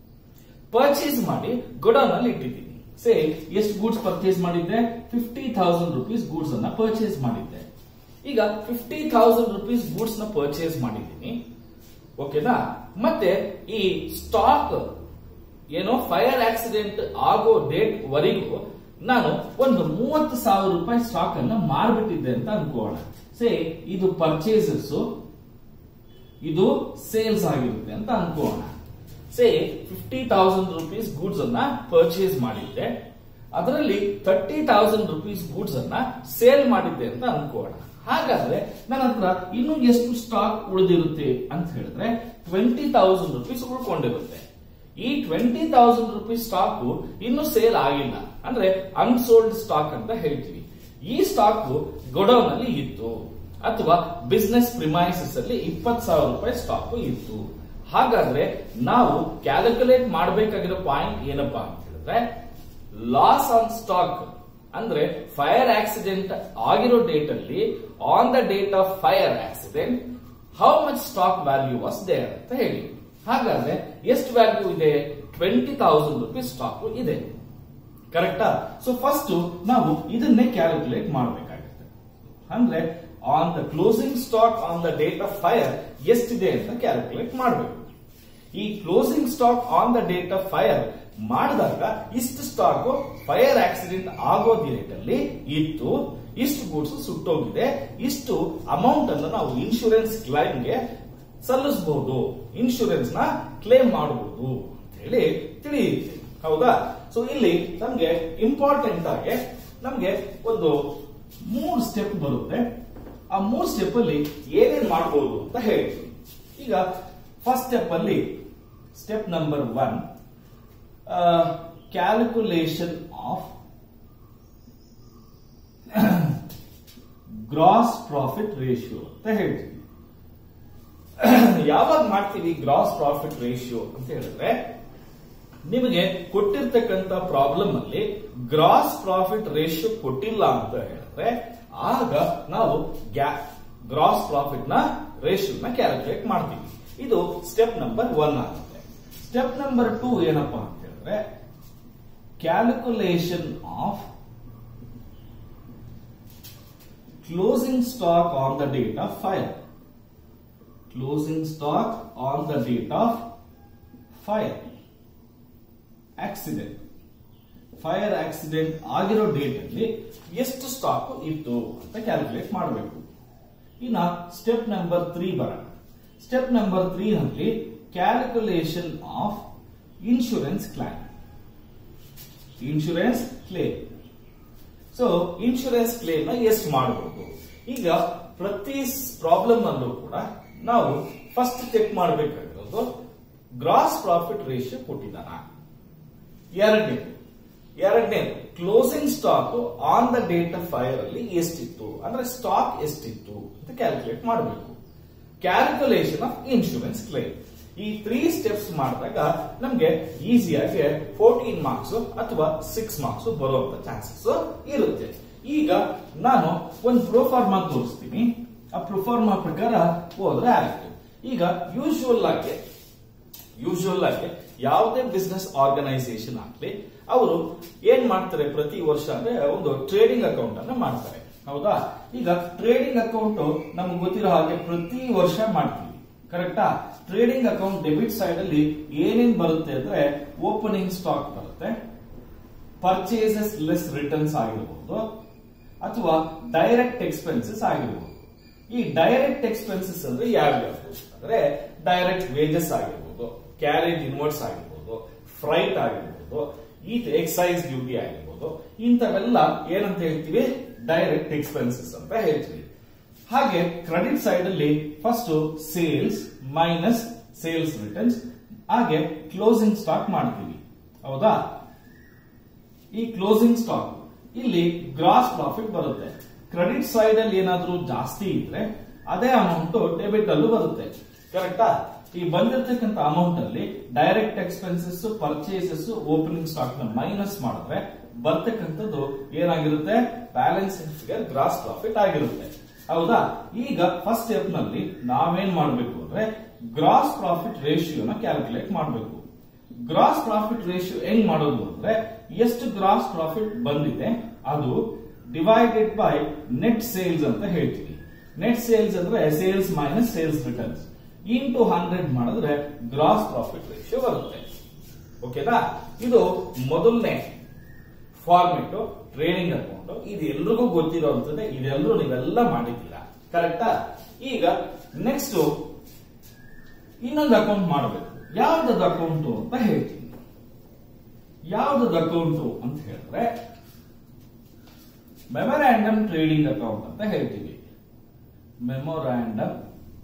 ಪರ್ಚೇಸ್ ಮಾಡಿ ಗೊಡೌನ್ ಅಲ್ಲಿ ಇಟ್ಟಿದ್ದೀನಿ. ಸೇ ಎಷ್ಟು ಗೂಡ್ಸ್ ಪರ್ಚೇಸ್ ಮಾಡಿದ್ದೆ? ಫಿಫ್ಟಿ ತೌಸಂಡ್ ರುಪೀಸ್ ಗೂಡ್ಸ್ ಅನ್ನ ಪರ್ಚೇಸ್ ಮಾಡಿದ್ದೆ. ಈಗ ಫಿಫ್ಟಿ ತೌಸಂಡ್ ರುಪೀಸ್ ಗೂಡ್ಸ್ ನ ಪರ್ಚೇಸ್ ಮಾಡಿದ್ದೀನಿ. ಓಕೆನಾ? ಮತ್ತೆ ಈ ಸ್ಟಾಕ್ ಏನೋ ಫೈರ್ ಆಕ್ಸಿಡೆಂಟ್ ಆಗೋ ಡೇಟ್ ವರೆಗೂ ನಾನು ಒಂದು ಮೂವತ್ತು ಸಾವಿರ ರೂಪಾಯಿ ಸ್ಟಾಕ್ ಅನ್ನ ಮಾರ್ಬಿಟ್ಟಿದ್ದೆ ಅಂತ ಅನ್ಕೋಣ. ಸೇ ಇದು ಪರ್ಚೇಸಸ್, ಇದು ಸೇಲ್ಸ್ ಆಗಿರುತ್ತೆ ಅಂತ ಅನ್ಕೋಣ. Say fifty thousand rupees goods ಅನ್ನ ಪರ್ಚೇಸ್ ಮಾಡಿದ್ದೆ, ಅದರಲ್ಲಿ ತರ್ಟಿ ತೌಸಂಡ್ ರುಪೀಸ್ ಗೂಡ್ಸ್ ಅನ್ನ ಸೇಲ್ ಮಾಡಿದ್ದೆ ಅಂತ ಅನ್ಕೋಣ. ಹಾಗಾದ್ರೆ ನನ್ನ ಹತ್ರ ಇನ್ನು ಎಷ್ಟು ಸ್ಟಾಕ್ ಉಳಿದಿರುತ್ತೆ ಅಂತ ಹೇಳಿದ್ರೆ ಟ್ವೆಂಟಿ ತೌಸಂಡ್ ರುಪೀಸ್ ಉಳ್ಕೊಂಡಿರುತ್ತೆ. ಈ ಟ್ವೆಂಟಿ ತೌಸಂಡ್ ರುಪೀಸ್ ಸ್ಟಾಕ್ ಇನ್ನು ಸೇಲ್ ಆಗಿಲ್ಲ, ಅಂದ್ರೆ ಅನ್ಸೋಲ್ಡ್ ಸ್ಟಾಕ್ ಅಂತ ಹೇಳ್ತೀವಿ. ಈ ಸ್ಟಾಕ್ ಗೊಡೌನ್ ಅಲ್ಲಿ ಇತ್ತು ಅಥವಾ ಬಿಸ್ನೆಸ್ ಪ್ರಿಮೈಸಸ್ ಅಲ್ಲಿ ಇಪ್ಪತ್ತು ಸಾವಿರ ರೂಪಾಯಿ ಸ್ಟಾಕ್ ಇತ್ತು. ಹಾಗಾದ್ರೆ ನಾವು ಕ್ಯಾಲ್ಕುಲೇಟ್ ಮಾಡಬೇಕಾಗಿರೋ ಪಾಯಿಂಟ್ ಏನಪ್ಪಾ ಅಂತ ಹೇಳಿದ್ರೆ, ಲಾಸ್ ಆನ್ ಸ್ಟಾಕ್ ಅಂದ್ರೆ ಫೈರ್ ಆಕ್ಸಿಡೆಂಟ್ ಆಗಿರೋ ಡೇಟ್ ಅಲ್ಲಿ on the date of fire accident how much stock value was there ಅಂತ ಹೇಳಿ. ಹಾಗಾದ್ರೆ ಎಷ್ಟು ವ್ಯಾಲ್ಯೂ ಇದೆ? ಟ್ವೆಂಟಿ ತೌಸಂಡ್ ರುಪೀಸ್ ಸ್ಟಾಕ್ ಇದೆ. ಕರೆಕ್ಟಾ? ಸೊ ಫಸ್ಟ್ ನಾವು ಇದನ್ನೇ ಕ್ಯಾಲ್ಕುಲೇಟ್ ಮಾಡಬೇಕಾಗುತ್ತೆ. ಅಂದ್ರೆ on the closing stock on the date of fire ಎಷ್ಟಿದೆ ಅಂತ ಕ್ಯಾಲ್ಕುಲೇಟ್ ಮಾಡಬೇಕು. ಈ closing stock on the date of fire ಮಾಡಿದಾಗ ಇಷ್ಟು ಸ್ಟಾಕ್ ಫೈರ್ ಆಕ್ಸಿಡೆಂಟ್ ಆಗೋ ಡೇಟ್ ಅಲ್ಲಿ ಇತ್ತು, ಇಷ್ಟು ಗೂಡ್ಸ್ ಸುಟ್ಟೋಗಿದೆ, ಇಷ್ಟು ಅಮೌಂಟ್ ಅನ್ನು ನಾವು ಇನ್ಶೂರೆನ್ಸ್ ಕ್ಲೈಮ್ಗೆ ಸಲ್ಲಿಸಬಹುದು, ಇನ್ಶೂರೆನ್ಸ್ ನ ಕ್ಲೇಮ್ ಮಾಡಬಹುದು ಅಂತ ಹೇಳಿ ತಿಳಿಯುತ್ತೆ. ಹೌದಾ? ಸೊ ಇಲ್ಲಿ ನಮ್ಗೆ ಇಂಪಾರ್ಟೆಂಟ್ ಆಗಿ ನಮ್ಗೆ ಒಂದು ಮೂರು ಸ್ಟೆಪ್ ಬರುತ್ತೆ. ಆ ಮೂರು ಸ್ಟೆಪ್ ಅಲ್ಲಿ ಏನೇನ್ ಮಾಡಬಹುದು ಅಂತ ಹೇಳ್ತೀವಿ. ಈಗ ಫಸ್ಟ್ ಸ್ಟೆಪ್ ಅಲ್ಲಿ step number one, calculation of gross profit ratio ಅಂತ ಹೇಳ್ತೀವಿ. ಯಾವಾಗ ಮಾಡ್ತೀವಿ ಗ್ರಾಸ್ ಪ್ರಾಫಿಟ್ ರೇಷಿಯೋ ಅಂತ ಹೇಳಿದ್ರೆ, ನಿಮಗೆ ಕೊಟ್ಟಿರ್ತಕ್ಕಂಥ ಪ್ರಾಬ್ಲಮ್ ಅಲ್ಲಿ ಗ್ರಾಸ್ ಪ್ರಾಫಿಟ್ ರೇಷಿಯೋ ಕೊಟ್ಟಿಲ್ಲ ಅಂತ ಹೇಳಿದ್ರೆ ಆಗ ನಾವು ಗ್ರಾಸ್ ಪ್ರಾಫಿಟ್ ನ ರೇಷಿಯೋನ ಕ್ಯಾಲ್ಕುಲೇಟ್ ಮಾಡ್ತೀವಿ. ಇದು ಸ್ಟೆಪ್ ನಂಬರ್ ಒನ್ ಆಗುತ್ತೆ. ಸ್ಟೆಪ್ ನಂಬರ್ ಟೂ ಏನಪ್ಪಾ ಅಂತ ಹೇಳಿದ್ರೆ, calculation of closing stock on the date of fire. Closing stock on the date of fire accident. Fire accident ಆಗಿರೋ ಡೇಟ್ ಅಲ್ಲಿ ಎಷ್ಟು ಸ್ಟಾಕ್ ಇತ್ತು ಅಂತ ಕ್ಯಾಲ್ಕುಲೇಟ್ ಮಾಡಬೇಕು. ಇನ್ನ ಸ್ಟೆಪ್ ನಂಬರ್ ತ್ರೀ ಬರೋಣ. ಸ್ಟೆಪ್ ನಂಬರ್ ತ್ರೀ ನಲ್ಲಿ calculation of insurance claim. Insurance claim. So insurance claim ನ ಎಷ್ಟು ಮಾಡಬಹುದು? ಈಗ ಪ್ರತಿ ಪ್ರಾಬ್ಲಮ್ ಅಲ್ಲೂ ಕೂಡ ನಾವು ಫಸ್ಟ್ ಚೆಕ್ ಮಾಡಬೇಕಾಗಿರೋದು ಗ್ರಾಸ್ ಪ್ರಾಫಿಟ್ ರೇಷಿಯೋ ಕೊಟ್ಟಿದ್ದಾನ. ಎರಡನೇ ಎರಡನೇ closing stock on the date of fire ಅಲ್ಲಿ ಎಷ್ಟಿತ್ತು, ಅಂದ್ರೆ ಸ್ಟಾಕ್ ಎಷ್ಟಿತ್ತು ಅಂತ ಕ್ಯಾಲ್ಕುಲೇಟ್ ಮಾಡಬೇಕು. Calculation of insurance claim. ಈ ತ್ರೀ ಸ್ಟೆಪ್ಸ್ ಮಾಡಿದಾಗ ನಮ್ಗೆ ಈಸಿಯಾಗಿ ಫೋರ್ಟೀನ್ ಮಾರ್ಕ್ಸ್ ಅಥವಾ ಸಿಕ್ಸ್ ಮಾರ್ಕ್ಸ್ ಬರುವಂತ ಚಾನ್ಸಸ್ ಇರುತ್ತೆ. ಈಗ ನಾನು ಒಂದು ಪ್ರೊಫಾರ್ಮಾ ತೋರಿಸ್ತೀನಿ. ಆ ಪ್ರೊಫಾರ್ಮಾ ಪ್ರಕಾರ ಹೋದ್ರೆ ಆಗುತ್ತೆ. ಈಗ ಯೂಶುವಲ್ ಆಗಿ ಯೂಶುವಲ್ ಆಗಿ ಯಾವುದೇ ಬಿಸ್ನೆಸ್ ಆರ್ಗನೈಸೇಷನ್ ಆಗ್ಲಿ ಅವರು ಏನ್ ಮಾಡ್ತಾರೆ ಪ್ರತಿ ವರ್ಷ ಅಂದ್ರೆ ಒಂದು ಟ್ರೇಡಿಂಗ್ ಅಕೌಂಟ್ ಅನ್ನ ಮಾಡ್ತಾರೆ. ಹೌದಾ? ಈಗ ಟ್ರೇಡಿಂಗ್ ಅಕೌಂಟ್ ನಮ್ಗೆ ಗೊತ್ತಿರೋ ಹಾಗೆ ಪ್ರತಿ ವರ್ಷ ಮಾಡ್ತೀವಿ. ಕರೆಕ್ಟಾ? ಟ್ರೇಡಿಂಗ್ ಅಕೌಂಟ್ ಡೆಬಿಟ್ ಸೈಡ್ ಅಲ್ಲಿ ಏನೇನ್ ಬರುತ್ತೆ ಅಂದ್ರೆ ಓಪನಿಂಗ್ ಸ್ಟಾಕ್ ಬರುತ್ತೆ, ಪರ್ಚೇಸಸ್ ಲೆಸ್ ರಿಟರ್ನ್ಸ್ ಆಗಿರಬಹುದು, ಅಥವಾ ಡೈರೆಕ್ಟ್ ಎಕ್ಸ್ಪೆನ್ಸಸ್ ಆಗಿರಬಹುದು. ಈ ಡೈರೆಕ್ಟ್ ಎಕ್ಸ್ಪೆನ್ಸಸ್ ಅಂದ್ರೆ ಯಾವ್ಯಾವ ಅಂದ್ರೆ ಡೈರೆಕ್ಟ್ ವೇಜಸ್ ಆಗಿರ್ಬೋದು, ಕ್ಯಾರೇಜ್ ಇನ್ವರ್ಟ್ಸ್ ಆಗಿರ್ಬೋದು, ಫ್ರೈಟ್ ಆಗಿರ್ಬೋದು, ಈ ಎಕ್ಸೈಸ್ ಡ್ಯೂಟಿ ಆಗಿರ್ಬೋದು. ಇಂಥವೆಲ್ಲ ಏನಂತ ಹೇಳ್ತೀವಿ? ಡೈರೆಕ್ಟ್ ಎಕ್ಸ್ಪೆನ್ಸಸ್ ಅಂತ ಹೇಳ್ತೀವಿ. ಹಾಗೆ ಕ್ರೆಡಿಟ್ ಸೈಡ್ ಅಲ್ಲಿ first sales minus sales returns, ಹಾಗೆ ಕ್ಲೋಸಿಂಗ್ ಸ್ಟಾಕ್ ಮಾಡ್ತೀವಿ. ಹೌದಾ? ಈ ಕ್ಲೋಸಿಂಗ್ ಸ್ಟಾಕ್ ಇಲ್ಲಿ ಗ್ರಾಸ್ ಪ್ರಾಫಿಟ್ ಬರುತ್ತೆ. ಕ್ರೆಡಿಟ್ ಸೈಡ್ ಅಲ್ಲಿ ಏನಾದ್ರೂ ಜಾಸ್ತಿ ಇದ್ರೆ ಅದೇ ಅಮೌಂಟ್ ಡೆಬಿಟ್ ಅಲ್ಲೂ ಬರುತ್ತೆ. ಕರೆಕ್ಟಾ? ಈ ಬಂದಿರತಕ್ಕಂತ ಅಮೌಂಟ್ ಅಲ್ಲಿ direct expenses, purchases, opening stock ನ ಮೈನಸ್ ಮಾಡಿದ್ರೆ ಬರ್ತಕ್ಕಂಥದ್ದು ಏನಾಗಿರುತ್ತೆ? ಬ್ಯಾಲೆನ್ಸ್ ಫಿಗರ್ ಗ್ರಾಸ್ ಪ್ರಾಫಿಟ್ ಆಗಿರುತ್ತೆ. ಹೌದಾ? ಈಗ ಫಸ್ಟ್ ಸ್ಟೆಪ್ ನಲ್ಲಿ ನಾವೇನ್ ಮಾಡಬೇಕು ಅಂದ್ರೆ ಗ್ರಾಸ್ ಪ್ರಾಫಿಟ್ ರೇಷಿಯೋನ ಕ್ಯಾಲ್ಕುಲೇಟ್ ಮಾಡಬೇಕು. ಗ್ರಾಸ್ ಪ್ರಾಫಿಟ್ ರೇಷಿಯೋ ಹೆಂಗ್ ಮಾಡೋದು ಅಂದ್ರೆ ಎಷ್ಟು ಗ್ರಾಸ್ ಪ್ರಾಫಿಟ್ ಬಂದಿದೆ ಅದು ಡಿವೈಡೆಡ್ ಬೈ ನೆಟ್ ಸೇಲ್ಸ್ ಅಂತ ಹೇಳ್ತೀವಿ. ನೆಟ್ ಸೇಲ್ಸ್ ಅಂದ್ರೆ sales minus sales returns into hundred ಮಾಡಿದ್ರೆ ಗ್ರಾಸ್ ಪ್ರಾಫಿಟ್ ರೇಷಿಯೋ ಬರುತ್ತೆ. ಓಕೆನಾ? ಇದು ಮೊದಲನೇ ಫಾರ್ಮೆಟ್ ಟ್ರೇಡಿಂಗ್ ಅಕೌಂಟ್. ಇದು ಎಲ್ರಿಗೂ ಗೊತ್ತಿರೋಂಥದ್ದೇ, ಇದೆಲ್ಲರೂ ನೀವೆಲ್ಲ ಮಾಡಿದ್ದೀರಾ. ಕರೆಕ್ಟಾ? ಈಗ ನೆಕ್ಸ್ಟ್ ಇನ್ನೊಂದು ಅಕೌಂಟ್ ಮಾಡಬೇಕು. ಯಾವ್ದದು ಅಕೌಂಟು ಅಂತ ಹೇಳ್ತೀನಿ. ಯಾವ್ದದು ಅಕೌಂಟು ಅಂತ ಹೇಳಿದ್ರೆ ಮೆಮೊರಾಂಡಮ್ ಟ್ರೇಡಿಂಗ್ ಅಕೌಂಟ್ ಅಂತ ಹೇಳ್ತೀವಿ. Memorandum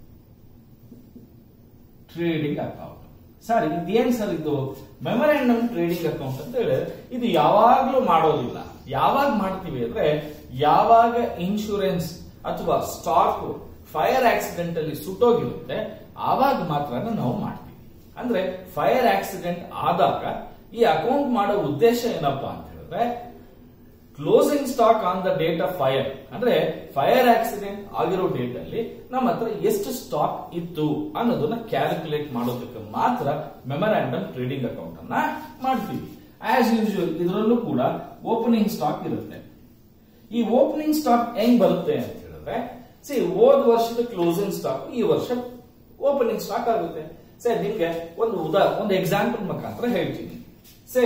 trading account. ಸರ್ ಇದೇನ್ ಸರ್ ಇದು ಮೆಮೊರಾಂಡಮ್ ಟ್ರೇಡಿಂಗ್ ಅಕೌಂಟ್ ಅಂತ ಹೇಳಿ ಇದು ಯಾವಾಗ್ಲೂ ಮಾಡೋದಿಲ್ಲ. ಯಾವಾಗ ಮಾಡ್ತೀವಿ ಅಂದ್ರೆ ಯಾವಾಗ ಇನ್ಶೂರೆನ್ಸ್ ಅಥವಾ ಸ್ಟಾಕ್ ಫೈರ್ ಆಕ್ಸಿಡೆಂಟ್ ಅಲ್ಲಿ ಸುಟ್ಟೋಗಿರುತ್ತೆ ಆವಾಗ ಮಾತ್ರ ನಾವು ಮಾಡ್ತೀವಿ. ಅಂದ್ರೆ ಫೈರ್ ಆಕ್ಸಿಡೆಂಟ್ ಆದಾಗ ಈ ಅಕೌಂಟ್ ಮಾಡೋ ಉದ್ದೇಶ ಏನಪ್ಪಾ ಅಂತ ಹೇಳಿದ್ರೆ closing stock on the date of fire, ಅಂದ್ರೆ ಫೈರ್ ಆಕ್ಸಿಡೆಂಟ್ ಆಗಿರೋ ಡೇಟ್ ಅಲ್ಲಿ ನಮ್ಮ ಹತ್ರ ಎಷ್ಟು ಸ್ಟಾಕ್ ಇತ್ತು ಅನ್ನೋದನ್ನ ಕ್ಯಾಲ್ಕುಲೇಟ್ ಮಾಡೋದಕ್ಕೆ ಮಾತ್ರ ಮೆಮೊರಾಂಡಮ್ ಟ್ರೇಡಿಂಗ್ ಅಕೌಂಟ್ ಅನ್ನ ಮಾಡ್ತೀವಿ. ಆಸ್ ಯೂಶುವಲ್ ಇದರಲ್ಲೂ ಕೂಡ ಓಪನಿಂಗ್ ಸ್ಟಾಕ್ ಇರುತ್ತೆ. ಈ ಓಪನಿಂಗ್ ಸ್ಟಾಕ್ ಹೆಂಗ್ ಬರುತ್ತೆ ಅಂತ ಹೇಳಿದ್ರೆ ಸಿ ಹೋದ ವರ್ಷದ ಕ್ಲೋಸಿಂಗ್ ಸ್ಟಾಕ್ ಈ ವರ್ಷ ಓಪನಿಂಗ್ ಸ್ಟಾಕ್ ಆಗುತ್ತೆ. ಸೇ ನಿಮ್ಗೆ ಒಂದು ಉದಾ ಒಂದು ಎಕ್ಸಾಂಪಲ್ ಮುಖಾಂತರ ಹೇಳ್ತೀನಿ. ಸೇ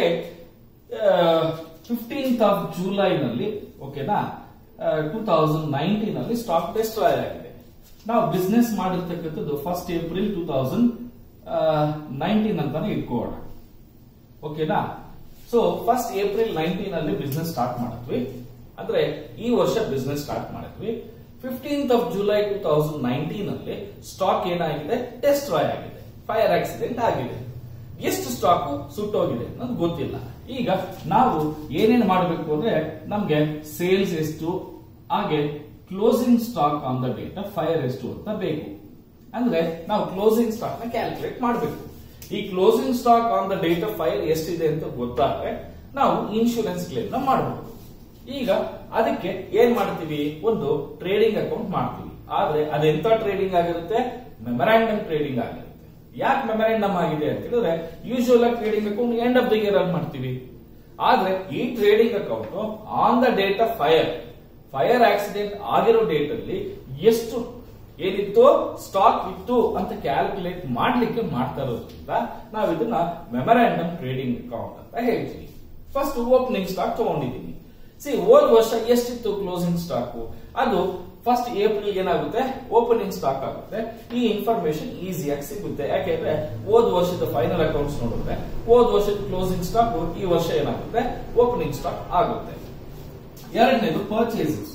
ಫಿಫ್ಟೀನ್ತ್ ಆಫ್ ಜುಲೈನಲ್ಲಿ ಓಕೆನಾ ಟೂ ತೌಸಂಡ್ ನೈನ್ಟೀನ್ ಅಲ್ಲಿ ಸ್ಟಾಕ್ ಡಿಸ್ಟ್ರಾಯ್ ಆಗಿದೆ. ನಾವು ಬಿಸ್ನೆಸ್ ಮಾಡಿರ್ತಕ್ಕಂಥದ್ದು first April two thousand nineteen ಅಂತಾನೆ ಇಟ್ಕೋಣ ಓಕೆನಾ. ಸೊ ಫಸ್ಟ್ ಏಪ್ರಿಲ್ ನೈನ್ಟೀನ್ ಅಲ್ಲಿ ಬಿಸ್ನೆಸ್ ಸ್ಟಾರ್ಟ್ ಮಾಡಿದ್ವಿ, ಅಂದ್ರೆ ಈ ವರ್ಷ ಬಿಸ್ನೆಸ್ ಸ್ಟಾರ್ಟ್ ಮಾಡಿದ್ವಿ. Fifteenth of July two thousand nineteen ಅಲ್ಲಿ ಸ್ಟಾಕ್ ಏನಾಗಿದೆ, ಡೆಸ್ಟ್ರಾಯ್ ಆಗಿದೆ, ಫೈರ್ ಆಕ್ಸಿಡೆಂಟ್ ಆಗಿದೆ. ಎಷ್ಟು ಸ್ಟಾಕ್ ಸುಟ್ಟೋಗಿದೆ ಅನ್ನೋದು ಗೊತ್ತಿಲ್ಲ. ಈಗ ನಾವು ಏನೇನು ಮಾಡಬೇಕು ಅಂದ್ರೆ ನಮ್ಗೆ ಸೇಲ್ಸ್ ಎಷ್ಟು ಹಾಗೆ closing stock on the date fire ಎಷ್ಟು ಅಂತ ಬೇಕು. ಅಂದ್ರೆ ನಾವು ಕ್ಲೋಸಿಂಗ್ ಸ್ಟಾಕ್ ನ ಕ್ಯಾಲ್ಕುಲೇಟ್ ಮಾಡಬೇಕು. ಈ closing stock on the date of fire ಎಷ್ಟಿದೆ ಅಂತ ಗೊತ್ತಾದ್ರೆ ನಾವು ಇನ್ಶೂರೆನ್ಸ್ ಕ್ಲೇಮ್ ನ ಮಾಡಬಹುದು. ಈಗ ಅದಕ್ಕೆ ಏನ್ ಮಾಡ್ತೀವಿ, ಒಂದು ಟ್ರೇಡಿಂಗ್ ಅಕೌಂಟ್ ಮಾಡ್ತೀವಿ. ಆದ್ರೆ ಅದೆಂತ ಟ್ರೇಡಿಂಗ್ ಆಗಿರುತ್ತೆ, ಮೆಮೊರಾಂಡಮ್ ಟ್ರೇಡಿಂಗ್ ಆಗಿರುತ್ತೆ. ಯಾಕೆ ಮೆಮೊರಾಂಡಮ್ ಆಗಿದೆ ಅಂತ ಹೇಳಿದ್ರೆ ಯೂಶುವಲ್ ಆಗಿ trading account end of the year ಅಲ್ಲಿ ಮಾಡ್ತೀವಿ. ಆದ್ರೆ ಈ trading account on the date of fire fire accident ಆಗಿರೋ ಡೇಟ್ ಅಲ್ಲಿ ಎಷ್ಟು ಏನಿತ್ತು ಸ್ಟಾಕ್ ಇತ್ತು ಅಂತ ಕ್ಯಾಲ್ಕುಲೇಟ್ ಮಾಡ್ಲಿಕ್ಕೆ ಮಾಡ್ತಾ ಇರೋದ್ರಿಂದ ನಾವು ಇದನ್ನ ಮೆಮೊರಾಂಡಮ್ ಟ್ರೇಡಿಂಗ್ ಅಕೌಂಟ್ ಅಂತ ಹೇಳ್ತೀವಿ. ಫಸ್ಟ್ ಓಪನಿಂಗ್ ಸ್ಟಾಕ್ ತಗೊಂಡಿದ್ದೀನಿ. ಸಿ ಹೋದ ವರ್ಷ ಎಷ್ಟಿತ್ತು ಕ್ಲೋಸಿಂಗ್ ಸ್ಟಾಕ್, ಅದು ಫಸ್ಟ್ ಏಪ್ರಿಲ್ ಏನಾಗುತ್ತೆ ಓಪನಿಂಗ್ ಸ್ಟಾಕ್ ಆಗುತ್ತೆ. ಈ ಇನ್ಫಾರ್ಮೇಶನ್ ಈಸಿಯಾಗಿ ಸಿಗುತ್ತೆ. ಯಾಕೆಂದ್ರೆ ಹೋದ ವರ್ಷದ ಫೈನಲ್ ಅಕೌಂಟ್ಸ್ ನೋಡಿದ್ರೆ ಹೋದ ವರ್ಷದ ಕ್ಲೋಸಿಂಗ್ ಸ್ಟಾಕ್ ಈ ವರ್ಷ ಏನಾಗುತ್ತೆ ಓಪನಿಂಗ್ ಸ್ಟಾಕ್ ಆಗುತ್ತೆ. ಎರಡನೇದು ಪರ್ಚೇಸಸ್.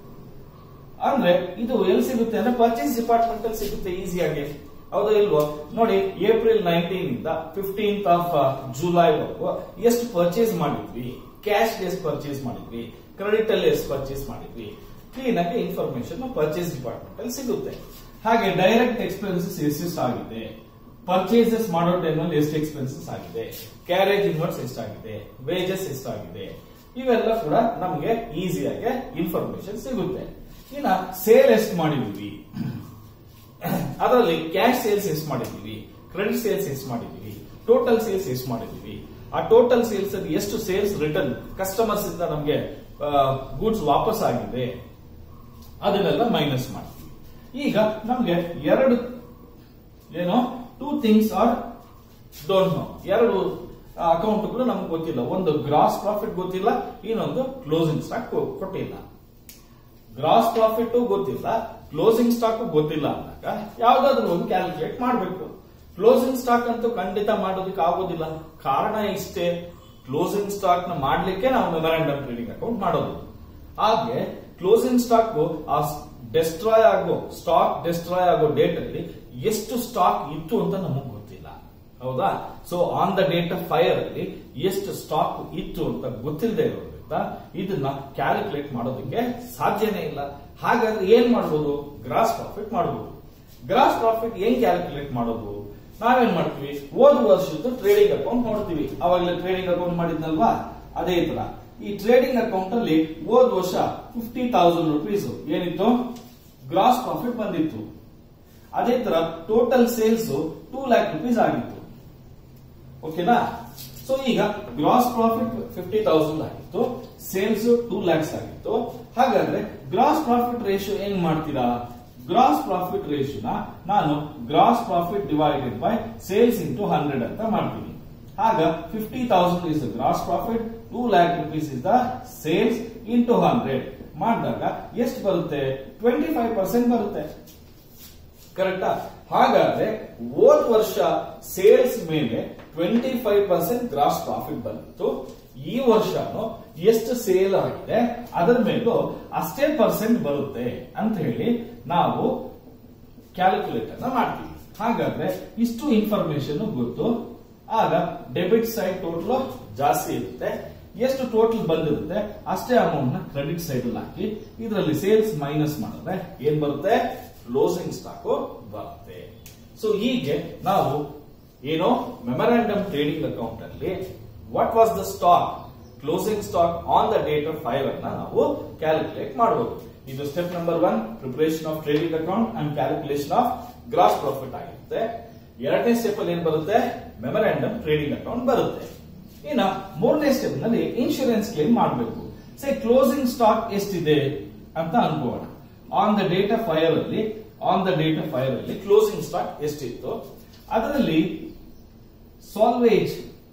ಅಂದ್ರೆ ಇದು ಎಲ್ಲಿ ಸಿಗುತ್ತೆ ಅಂದ್ರೆ ಪರ್ಚೇಸ್ ಡಿಪಾರ್ಟ್ಮೆಂಟ್ ಅಲ್ಲಿ ಸಿಗುತ್ತೆ ಈಸಿಯಾಗಿ, ಹೌದಾ ಇಲ್ವೋ? ನೋಡಿ, ಏಪ್ರಿಲ್ ನೈನ್ಟೀನ್ ಇಂದ ಫಿಫ್ಟೀನ್ತ್ ಆಫ್ ಜುಲೈ ವರೆಗೂ ಎಷ್ಟು ಪರ್ಚೇಸ್ ಮಾಡಿದ್ವಿ, ಕ್ಯಾಶ್ ಎಷ್ಟು ಪರ್ಚೇಸ್ ಮಾಡಿದ್ವಿ, ಕ್ರೆಡಿಟ್ ಅಲ್ಲಿ ಎಷ್ಟು ಪರ್ಚೇಸ್ ಮಾಡಿದ್ವಿ, ಕ್ಲೀನ್ ಆಗಿ ಇನ್ಫಾರ್ಮೇಶನ್ ಪರ್ಚೇಸ್ ಡಿಪಾರ್ಟ್ಮೆಂಟ್ ಅಲ್ಲಿ ಸಿಗುತ್ತೆ. ಹಾಗೆ ಡೈರೆಕ್ಟ್ ಎಕ್ಸ್ಪೆನ್ಸಸ್ ಎಷ್ಟೆಷ್ಟು ಆಗಿದೆ, ಪರ್ಚೇಸಸ್ ಮಾಡೋ ಟೈಮಲ್ಲಿ ಎಷ್ಟು ಎಕ್ಸ್ಪೆನ್ಸಸ್ ಆಗಿದೆ, ಕ್ಯಾರೇಜ್ ಇನ್ವರ್ಸ್ ಎಷ್ಟಾಗಿದೆ, ವೇಜಸ್ ಎಷ್ಟಾಗಿದೆ, ಇವೆಲ್ಲ ಕೂಡ ನಮಗೆ ಈಸಿಯಾಗಿ ಇನ್ಫಾರ್ಮೇಶನ್ ಸಿಗುತ್ತೆ. ಇನ್ನ ಸೇಲ್ ಎಷ್ಟು ಮಾಡಿದ್ವಿ, ಅದರಲ್ಲಿ ಕ್ಯಾಶ್ ಸೇಲ್ಸ್ ಎಷ್ಟು ಮಾಡಿದೀವಿ, ಕ್ರೆಡಿಟ್ ಸೇಲ್ಸ್ ಎಷ್ಟು ಮಾಡಿದೀವಿ, ಟೋಟಲ್ ಸೇಲ್ಸ್ ಎಷ್ಟು ಮಾಡಿದೀವಿ, ಆ ಟೋಟಲ್ ಸೇಲ್ಸ್ ಅಲ್ಲಿ ಎಷ್ಟು ಸೇಲ್ಸ್ ರಿಟರ್ನ್ ಕಸ್ಟಮರ್ಸ್ ಇಂದ ನಮಗೆ ಗೂಡ್ಸ್ ವಾಪಸ್ ಆಗಿದೆ ಅದನ್ನೆಲ್ಲ ಮೈನಸ್ ಮಾಡ್ತೀವಿ. ಈಗ ನಮ್ಗೆ ಎರಡು ಏನೋ two things are don't know, ಎರಡು ಅಕೌಂಟ್ಗಳು ನಮ್ಗೆ ಗೊತ್ತಿಲ್ಲ. ಒಂದು ಗ್ರಾಸ್ ಪ್ರಾಫಿಟ್ ಗೊತ್ತಿಲ್ಲ, ಇನ್ನೊಂದು ಕ್ಲೋಸಿಂಗ್ ಸ್ಟಾಕ್ ಕೊಟ್ಟಿಲ್ಲ. ಗ್ರಾಸ್ ಪ್ರಾಫಿಟ್ ಗೊತ್ತಿಲ್ಲ, ಕ್ಲೋಸಿಂಗ್ ಸ್ಟಾಕ್ ಗೊತ್ತಿಲ್ಲ ಅಂದಾಗ ಯಾವ್ದಾದ್ರು ಒಂದು ಕ್ಯಾಲ್ಕುಲೇಟ್ ಮಾಡಬೇಕು. ಕ್ಲೋಸಿಂಗ್ ಸ್ಟಾಕ್ ಅಂತೂ ಖಂಡಿತ ಮಾಡೋದಕ್ಕೆ ಆಗೋದಿಲ್ಲ. ಕಾರಣ ಇಷ್ಟೇ, ಕ್ಲೋಸಿಂಗ್ ಸ್ಟಾಕ್ ನ ಮಾಡ್ಲಿಕ್ಕೆ ನಾವು ಮೆಮೊರಾಂಡಮ್ ಟ್ರೇಡಿಂಗ್ ಅಕೌಂಟ್ ಮಾಡೋದು. ಹಾಗೆ ಕ್ಲೋಸಿಂಗ್ ಸ್ಟಾಕ್ ಆ ಡೆಸ್ಟ್ರಾಯ್ ಆಗೋ ಸ್ಟಾಕ್ ಡೆಸ್ಟ್ರಾಯ್ ಆಗೋ ಡೇಟ್ ಅಲ್ಲಿ ಎಷ್ಟು ಸ್ಟಾಕ್ ಇತ್ತು ಅಂತ ನಮಗ್ ಗೊತ್ತಿಲ್ಲ, ಹೌದಾ? So on the date of fire ಅಲ್ಲಿ ಎಷ್ಟು ಸ್ಟಾಕ್ ಇತ್ತು ಅಂತ ಗೊತ್ತಿಲ್ಲದೆ ಇರೋದ್ರಿಂದ ಇದನ್ನ ಕ್ಯಾಲ್ಕುಲೇಟ್ ಮಾಡೋದಕ್ಕೆ ಸಾಧ್ಯನೇ ಇಲ್ಲ. ಹಾಗಾದ್ರೆ ಏನ್ ಮಾಡಬಹುದು, ಗ್ರಾಸ್ ಪ್ರಾಫಿಟ್ ಮಾಡಬಹುದು. ಗ್ರಾಸ್ ಪ್ರಾಫಿಟ್ ಏನ್ ಕ್ಯಾಲ್ಕುಲೇಟ್ ಮಾಡೋದು, ನಾವೇನ್ ಮಾಡ್ತೀವಿ, ಹೋದ ವರ್ಷದ್ದು ಟ್ರೇಡಿಂಗ್ ಅಕೌಂಟ್ ನೋಡ್ತೀವಿ. ಅವಾಗಲೇ ಟ್ರೇಡಿಂಗ್ ಅಕೌಂಟ್ ಮಾಡಿದ್ನಲ್ವಾ, ಅದೇ ತರ ಈ ಟ್ರೇಡಿಂಗ್ ಅಕೌಂಟ್ ಅಲ್ಲಿ ಹೋದ ವರ್ಷ ಫಿಫ್ಟಿ ತೌಸಂಡ್ ರುಪೀಸ್ ಏನಿತ್ತು ಗ್ರಾಸ್ ಪ್ರಾಫಿಟ್ ಬಂದಿತ್ತು. ಅದೇ ತರ total sales two lakh rupees ಆಗಿತ್ತು. ಓಕೆನಾ? ಸೊ ಈಗ ಗ್ರಾಸ್ ಪ್ರಾಫಿಟ್ ಫಿಫ್ಟಿ ತೌಸಂಡ್ ಆಗಿತ್ತು, ಸೇಲ್ಸ್ ಟೂ ಲ್ಯಾಕ್ಸ್ ಆಗಿತ್ತು. ಹಾಗಾದ್ರೆ ಗ್ರಾಸ್ ಪ್ರಾಫಿಟ್ ರೇಷಿಯೋ ಹೆಂಗ್ ಮಾಡ್ತೀರಾ? ಗ್ರಾಸ್ ಪ್ರಾಫಿಟ್ ರೇಷಿಯೋನ ನಾನು gross profit divided by sales into hundred ಅಂತ ಮಾಡ್ತೀನಿ. ಆಗ fifty thousand is the gross profit, two lakh rupees is the sales into hundred ಮಾಡಿದಾಗ ಎಷ್ಟು ಬರುತ್ತೆ? ಟ್ವೆಂಟಿ ಫೈವ್ ಪರ್ಸೆಂಟ್ ಬರುತ್ತೆ. ಕರೆಕ್ಟಾ? ಹಾಗಾದ್ರೆ ಹೋದ ವರ್ಷ ಸೇಲ್ಸ್ ಮೇಲೆ twenty five percent gross profit ಬಂದಿತ್ತು. ಈ ವರ್ಷನು ಎಷ್ಟು ಸೇಲ್ ಆಗಿದೆ ಅದರ ಮೇಲೂ ಅಷ್ಟೇ ಪರ್ಸೆಂಟ್ ಬರುತ್ತೆ ಅಂತ ಹೇಳಿ ನಾವು ಕ್ಯಾಲ್ಕುಲೇಟ್ ಅನ್ನ ಮಾಡ್ತೀವಿ. ಹಾಗಾದ್ರೆ ಇಷ್ಟು ಇನ್ಫಾರ್ಮೇಶನ್ ಗೊತ್ತು. ಆಗ ಡೆಬಿಟ್ ಸೈಡ್ ಟೋಟಲ್ ಜಾಸ್ತಿ ಇರುತ್ತೆ, ಎಷ್ಟು ಟೋಟಲ್ ಬಂದಿರುತ್ತೆ ಅಷ್ಟೇ ಅಮೌಂಟ್ ನ ಕ್ರೆಡಿಟ್ ಸೈಡ್ ಅಲ್ಲಿ ಹಾಕಿ ಇದರಲ್ಲಿ ಸೇಲ್ಸ್ ಮೈನಸ್ ಮಾಡಿದ್ರೆ ಏನ್ ಬರುತ್ತೆ? ಕ್ಲೋಸಿಂಗ್ ಸ್ಟಾಕ್ ಬರುತ್ತೆ. ಸೊ ಹೀಗೆ ನಾವು ಏನೋ ಮೆಮೊರಾಂಡಮ್ ಟ್ರೇಡಿಂಗ್ ಅಕೌಂಟ್ ಅಲ್ಲಿ what was the stock, closing stock on the date of five ಅನ್ನ ನಾವು ಕ್ಯಾಲ್ಕುಲೇಟ್ ಮಾಡಬಹುದು. ಇದು step number one, preparation of trading account and calculation of gross profit ಆಗಿರುತ್ತೆ. ಎರಡನೇ ಸ್ಟೆಪ್ ಅಲ್ಲಿ ಏನ್ ಬರುತ್ತೆ? ಮೆಮೊರಾಂಡಮ್ ಟ್ರೇಡಿಂಗ್ ಅಕೌಂಟ್ ಬರುತ್ತೆ. ಇನ್ನ ಮೂರನೇ ಸ್ಟೆಪ್ ನಲ್ಲಿ ಇನ್ಶೂರೆನ್ಸ್ ಕ್ಲೇಮ್ ಮಾಡಬೇಕು. ಸೇ ಕ್ಲೋಸಿಂಗ್ ಸ್ಟಾಕ್ ಎಷ್ಟಿದೆ ಅಂತ ಅನ್ಕೋಣ. On the date of fire ಅಲ್ಲಿ on the date of fire ಅಲ್ಲಿ ಕ್ಲೋಸಿಂಗ್ ಸ್ಟಾಕ್ ಎಷ್ಟಿತ್ತು, ಅದರಲ್ಲಿ ಸಾಲ್ವೇಜ್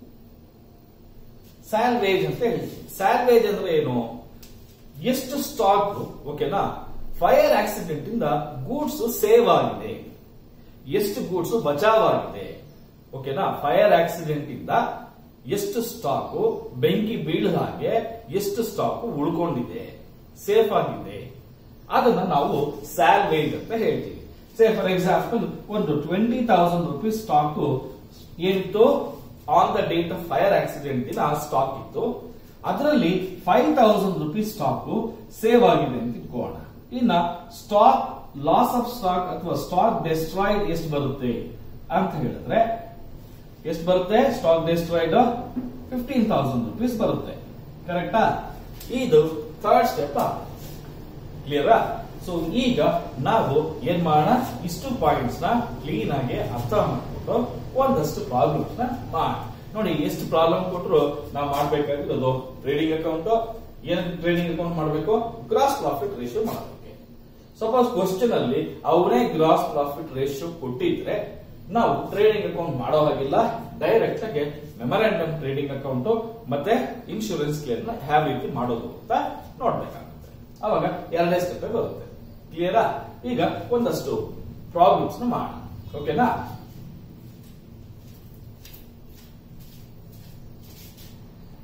ಸ್ಯಾಲ್ವೇಜ್ ಅಂತ ಹೇಳ್ತೀವಿ. ಸ್ಯಾಲ್ವೇಜ್ ಅಂದ್ರೆ ಏನು? ಎಷ್ಟು ಸ್ಟಾಕ್ ಓಕೆನಾ ಫೈರ್ ಆಕ್ಸಿಡೆಂಟ್ ಇಂದ ಗೂಡ್ಸ್ ಸೇವ್ ಆಗಿದೆ, ಎಷ್ಟು ಗೂಡ್ಸ್ ಬಚಾವ್ ಆಗಿದೆ. ಓಕೆನಾ ಫೈರ್ ಆಕ್ಸಿಡೆಂಟ್ ಇಂದ ಎಷ್ಟು ಸ್ಟಾಕ್ ಬೆಂಕಿ ಬೀಳದ ಹಾಗೆ ಎಷ್ಟು ಸ್ಟಾಕ್ ಉಳ್ಕೊಂಡಿದೆ, ಸೇಫ್ ಆಗಿದೆ, ಅದನ್ನ ನಾವು ಸ್ಯಾಲ್ವೇಜ್ ಅಂತ ಹೇಳ್ತೀವಿ. ಸೇ ಫಾರ್ ಎಕ್ಸಾಂಪಲ್ ಒಂದು ಟ್ವೆಂಟಿ ತೌಸಂಡ್ ರುಪೀಸ್ ಸ್ಟಾಕ್ ಏನಿತ್ತು on the date of fire accident ಇನ ಸ್ಟಾಕ್ ಇತ್ತು. ಅದರಲ್ಲಿ five thousand rupees stock save ಆಗಿದೆ ಅಂತ ಇಟ್ಕೋಣ. ಇನ್ನ ಸ್ಟಾಕ್ ಲಾಸ್ ಆಫ್ ಸ್ಟಾಕ್ ಅಥವಾ ಸ್ಟಾಕ್ ಡೆಸ್ಟ್ರಾಯ್ಡ್ ಎಷ್ಟು ಬರುತ್ತೆ ಅಂತ ಹೇಳಿದ್ರೆ ಎಷ್ಟು ಬರುತ್ತೆ? Stock destroyed fifteen thousand rupees ಬರುತ್ತೆ. ಕರೆಕ್ಟಾ? ಇದು ಥರ್ಡ್ ಸ್ಟೆಪ್. ಕ್ಲಿಯರಾ? ಸೊ ಈಗ ನಾವು ಏನ್ ಮಾಡೋಣ, ಇಷ್ಟು ಪಾಯಿಂಟ್ಸ್ ನ ಕ್ಲೀನ್ ಆಗಿ ಅರ್ಥ ಮಾಡ್ಬಿಟ್ಟು ಒಂದಷ್ಟು ಪ್ರಾಬ್ಲಮ್ಸ್ ನ ಮಾಡಿ ನೋಡಿ. ಎಷ್ಟು ಪ್ರಾಬ್ಲಮ್ ಕೊಟ್ಟರು ನಾವು ಮಾಡ್ಬೇಕಾಗಿರೋದು ಟ್ರೇಡಿಂಗ್ ಅಕೌಂಟ್. ಏನ್ ಟ್ರೇಡಿಂಗ್ ಅಕೌಂಟ್ ಮಾಡಬೇಕು? ಗ್ರಾಸ್ ಪ್ರಾಫಿಟ್ ರೇಷಿಯೋ ಮಾಡಬೇಕು. ಸಪೋಸ್ ಕ್ವಶನ್ ಅಲ್ಲಿ ಅವರೇ ಗ್ರಾಸ್ ಪ್ರಾಫಿಟ್ ರೇಷಿಯೋ ಕೊಟ್ಟಿದ್ರೆ ನಾವು ಟ್ರೇಡಿಂಗ್ ಅಕೌಂಟ್ ಮಾಡೋ ಹಾಗಿಲ್ಲ, ಡೈರೆಕ್ಟ್ ಆಗಿ ಮೆಮೊರಾಂಡಮ್ ಟ್ರೇಡಿಂಗ್ ಅಕೌಂಟ್ ಮತ್ತೆ ಇನ್ಶೂರೆನ್ಸ್ ಕ್ಲೇಮ್ ನ ಯಾವ ರೀತಿ ಮಾಡೋದು ಅಂತ ನೋಡ್ಬೇಕಾಗುತ್ತೆ. ಅವಾಗ ಎರಡನೇ ಸ್ಟೆಪ್ ಬರುತ್ತೆ. ಕ್ಲಿಯರಾ? ಈಗ ಒಂದಷ್ಟು ಪ್ರಾಬ್ಲಮ್ಸ್ ನ ಮಾಡೋಣ. ಓಕೆನಾ?